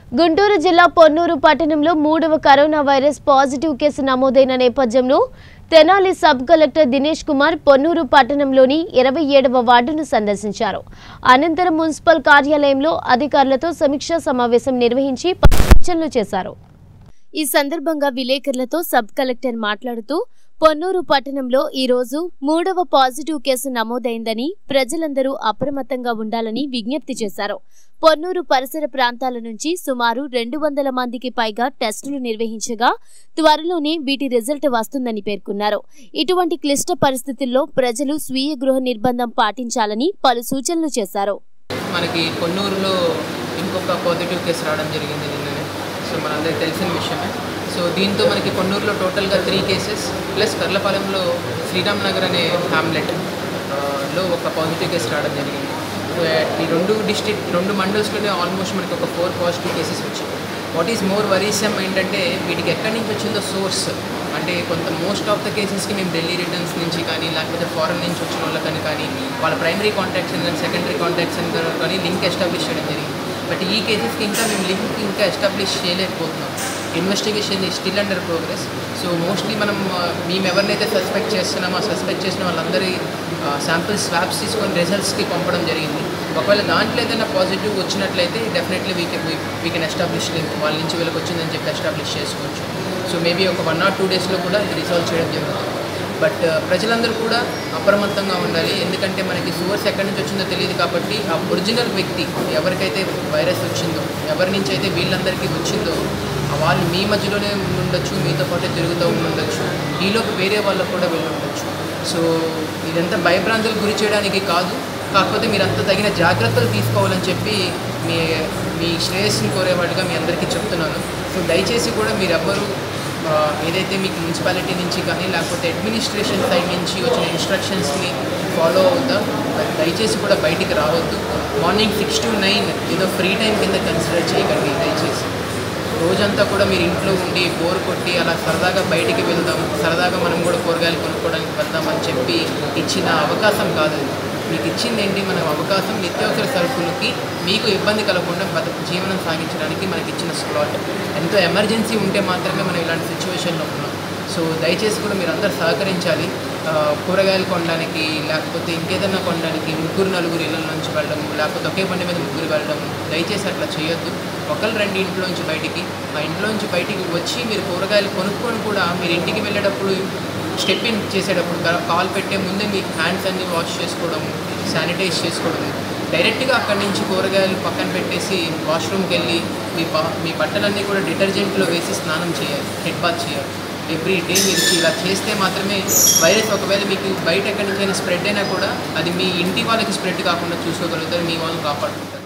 గుంటూరు జిల్లా పొన్నూరు పట్టణంలో 3వ కరోనా వైరస్ పాజిటివ్ కేసు నమోదైన నేపథ్యంలో తెనాలి సబ్ కలెక్టర్ దినేష్ కుమార్ పొన్నూరు పట్టణంలోని 27వ వార్డును సందర్శించారు. అనంతరం మున్సిపల్ కార్యాలయంలో అధికారులతో సమీక్షా సమావేశం నిర్వహించి సూచనలు చేశారు. ఈ సందర్భంగా విలేకరులతో సబ్ కలెక్టర్ మాట్లాడుతూ పొన్నూరు పట్టణంలో ఈ రోజు 3వ పాజిటివ్ కేసు నమోదైందని ప్రజలందరూ అప్రమత్తంగా ఉండాలని విజ్ఞప్తి చేశారు. పొన్నూరు పరిసర ప్రాంతాల నుంచి సుమారు 200 మందికి పైగా టెస్టులు నిర్వహించగా త్వరలోనే వీటి రిజల్ట్ వస్తుందని పేర్కొన్నారు. ఇటువంటి క్లిష్ట పరిస్థితుల్లో ప్రజలు స్వీయ గృహ నిర్బంధం పాటించాలని పలు సూచనలు చేశారు. మనకి పొన్నూరులో ఇంకొక పాజిటివ్ కేసు రావడం జరిగింది నిన్ననే. సో మనందరికీ తెలిసిన విషయమే. సో దీంతో మనకి పొన్నూరులో టోటల్గా 3 కేసెస్ ప్లస్ కర్లపాలెంలో శ్రీరామ్ నగర్ అనే హ్యామ్లెట్ లో ఒక పాజిటివ్ కేసు రావడం జరిగింది. ఈ రెండు మండల్స్లోనే ఆల్మోస్ట్ మనకి ఒక 4 పాజిటివ్ కేసెస్ వచ్చాయి. వాట్ ఈజ్ మోర్ వరీసమ్ ఏంటంటే వీటికి ఎక్కడి నుంచి వచ్చిందో సోర్స్ అంటే మోస్ట్ ఆఫ్ ద కేసెస్కి మేము ఢిల్లీ రిటర్న్స్ నుంచి కానీ లేకపోతే ఫారెన్ నుంచి వచ్చిన వాళ్ళకని కానీ వాళ్ళ ప్రైమరీ కాంటాక్ట్స్ కానీ సెకండరీ కాంటాక్ట్స్ కానీ లింక్ ఎస్టాబ్లిష్ చేయడం జరిగింది. బట్ ఈ కేసెస్కి ఇంకా మేము లింక్ ఇంకా ఎస్టాబ్లిష్ చేయలేకపోతున్నాం. Investigation is still under progress. So mostly మేము ఎవరినైతే సస్పెక్ట్ చేస్తున్నామో ఆ సస్పెక్ట్ చేసిన వాళ్ళందరి శాంపిల్స్ స్వాబ్స్ తీసుకొని రిజల్ట్స్కి పంపడం జరిగింది. ఒకవేళ దాంట్లో ఏదైనా పాజిటివ్ వచ్చినట్లయితే definitely we can establish link వాళ్ళ నుంచి వీళ్ళకి వచ్చిందని చెప్పి ఎస్టాబ్లిష్ చేసుకోవచ్చు. సో మేబీ ఒక 1 or 2 డేస్లో కూడా ఇది రిజాల్వ్ చేయడం జరుగుతుంది. బట్ ప్రజలందరూ కూడా అప్రమత్తంగా ఉండాలి. ఎందుకంటే మనకి సోర్స్ ఎక్కడి నుంచి వచ్చిందో తెలియదు కాబట్టి ఆ ఒరిజినల్ వ్యక్తి ఎవరికైతే వైరస్ వచ్చిందో ఎవరి నుంచి అయితే వీళ్ళందరికీ వచ్చిందో వాళ్ళు మీ మధ్యలోనే ఉండొచ్చు, మీతో పాటు తిరుగుతూ ఉండొచ్చు, ఈలోపు వేరే వాళ్ళకు కూడా వెళ్ళి ఉండొచ్చు. సో ఇదంతా భయభ్రాంతులకు గురి చేయడానికి కాదు, కాకపోతే మీరంతా తగిన జాగ్రత్తలు తీసుకోవాలని చెప్పి మీ శ్రేయస్సుని కోరేవాళ్ళుగా మీ అందరికీ చెప్తున్నాను. సో దయచేసి కూడా మీరెవ్వరూ ఏదైతే మీకు మున్సిపాలిటీ నుంచి కానీ లేకపోతే అడ్మినిస్ట్రేషన్ సైడ్ నుంచి వచ్చిన ఇన్స్ట్రక్షన్స్ని ఫాలో అవుతా దయచేసి కూడా బయటికి రావద్దు. మార్నింగ్ 6 to 9 ఏదో ఫ్రీ టైం కింద కన్సిడర్ చేయకండి. దయచేసి రోజంతా కూడా మీరు ఇంట్లో ఉండి బోర్ కొట్టి అలా సరదాగా బయటికి వెళ్దాం, సరదాగా మనం కూడా కూరగాయలు కొనుక్కోవడానికి వెళ్దామని చెప్పి ఇచ్చిన అవకాశం కాదు. మీకు ఇచ్చింది ఏంటి? మనం అవకాశం నిత్యావసర సరుకులకి మీకు ఇబ్బంది కలగకుండా జీవనం సాగించడానికి మనకి ఇచ్చిన స్లాట్. ఎంతో ఎమర్జెన్సీ ఉంటే మాత్రమే మనం ఇలాంటి సిచ్యువేషన్లో ఉన్నాం. సో దయచేసి కూడా మీరు అందరూ సహకరించాలి. కూరగాయలు కొనడానికి లేకపోతే ఇంకేదన్నా కొనడానికి 3-4 ఇళ్ళ నుంచి వెళ్ళడము లేకపోతే ఒకే బండి మీద 3 వెళ్ళడము దయచేసి అట్లా చేయొద్దు. ఒకళ్ళు 2 ఇంట్లోంచి బయటికి ఆ ఇంట్లోంచి బయటికి వచ్చి మీరు కూరగాయలు కొనుక్కొని కూడా మీరు ఇంటికి వెళ్ళేటప్పుడు స్టెప్ ఇన్ చేసేటప్పుడు కాల్ పెట్టే ముందే మీ హ్యాండ్స్ అన్నీ వాష్ చేసుకోవడము, శానిటైజ్ చేసుకోవడము, డైరెక్ట్గా అక్కడి నుంచి కూరగాయలు పక్కన పెట్టేసి వాష్రూమ్కి వెళ్ళి మీ బట్టలన్నీ కూడా డిటర్జెంట్లో వేసి స్నానం చేయాలి, హెడ్ బాత్ చేయాలి ఎవ్రీ డే. మీరు ఇలా చేస్తే మాత్రమే వైరస్ ఒకవేళ మీకు బయట ఎక్కడి నుంచైనా స్ప్రెడ్ అయినా కూడా అది మీ ఇంటి వాళ్ళకి స్ప్రెడ్ కాకుండా చూసుకోగలుగుతారు, మీ వాళ్ళని కాపాడుకుంటారు.